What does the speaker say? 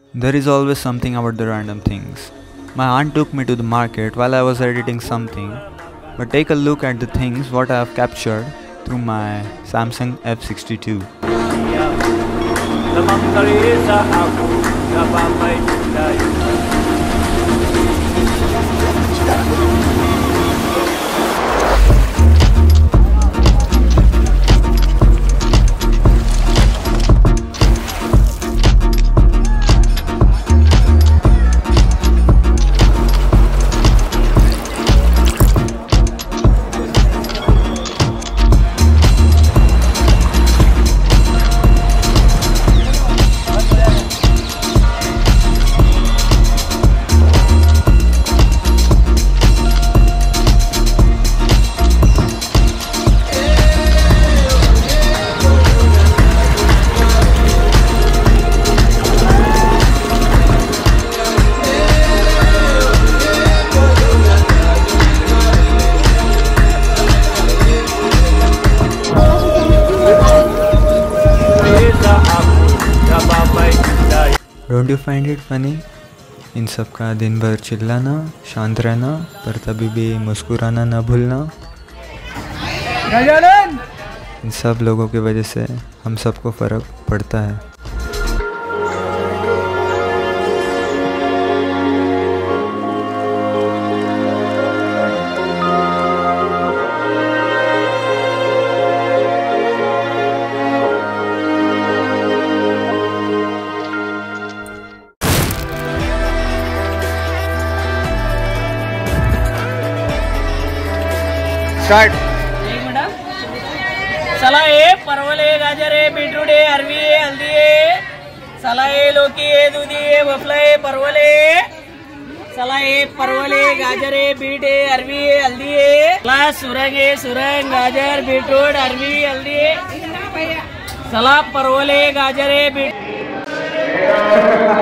There is always something about the random things. My aunt took me to the market while I was editing something, but take a look at the things what I have captured through my Samsung F62. Don't you find it funny? इन सब का दिन भर चिल्लाना, शांत रहना, पर तभी भी मुस्कुराना न भूलना। इन सब लोगों की वजह से हम सबको फ़र्क पड़ता है। स्टार्ट। चला ये परवल है, गाजर है, बीटरूट है, अरवी है, हल्दी है, चला ये लौकी है, दूधी है, बफला है, परवल है, चला ये परवल है, गाजर है, बीट है, अरवी है, हल्दी है, चला सुरंग है, सुरंग, गाजर, बीटरूट, अरवी, हल्दी है, चला परवल है, गाजर है, बीट